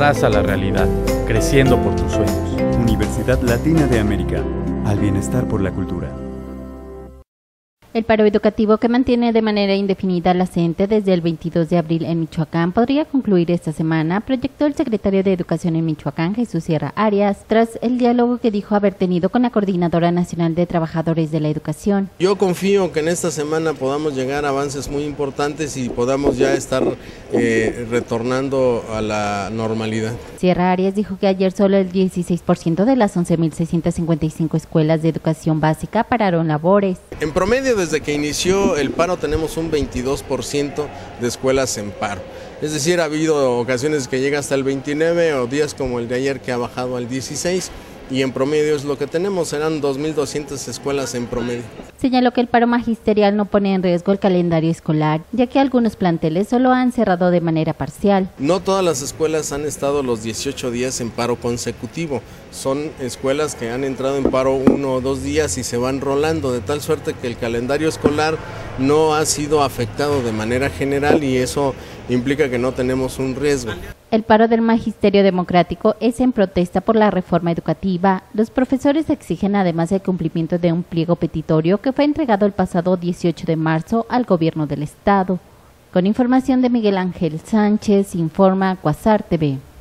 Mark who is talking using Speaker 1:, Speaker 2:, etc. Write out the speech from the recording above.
Speaker 1: abraza la realidad, creciendo por tus sueños.
Speaker 2: Universidad Latina de América, al bienestar por la cultura.
Speaker 3: El paro educativo que mantiene de manera indefinida la CENTE desde el 22 de abril en Michoacán podría concluir esta semana, proyectó el secretario de Educación en Michoacán, Jesús Sierra Arias, tras el diálogo que dijo haber tenido con la Coordinadora Nacional de Trabajadores de la Educación.
Speaker 4: Yo confío que en esta semana podamos llegar a avances muy importantes y podamos ya estar retornando a la normalidad.
Speaker 3: Sierra Arias dijo que ayer solo el 16% de las 11.655 escuelas de educación básica pararon labores.
Speaker 4: En promedio, desde que inició el paro tenemos un 22% de escuelas en paro. Es decir, ha habido ocasiones que llega hasta el 29 o días como el de ayer que ha bajado al 16 y en promedio es lo que tenemos, serán 2.200 escuelas en promedio.
Speaker 3: Señaló que el paro magisterial no pone en riesgo el calendario escolar, ya que algunos planteles solo han cerrado de manera parcial.
Speaker 4: No todas las escuelas han estado los 18 días en paro consecutivo, son escuelas que han entrado en paro 1 o 2 días y se van rolando, de tal suerte que el calendario escolar no ha sido afectado de manera general y eso implica que no tenemos un riesgo.
Speaker 3: El paro del Magisterio Democrático es en protesta por la reforma educativa. Los profesores exigen además el cumplimiento de un pliego petitorio que fue entregado el pasado 18 de marzo al gobierno del estado. Con información de Miguel Ángel Sánchez, informa Cuasar TV.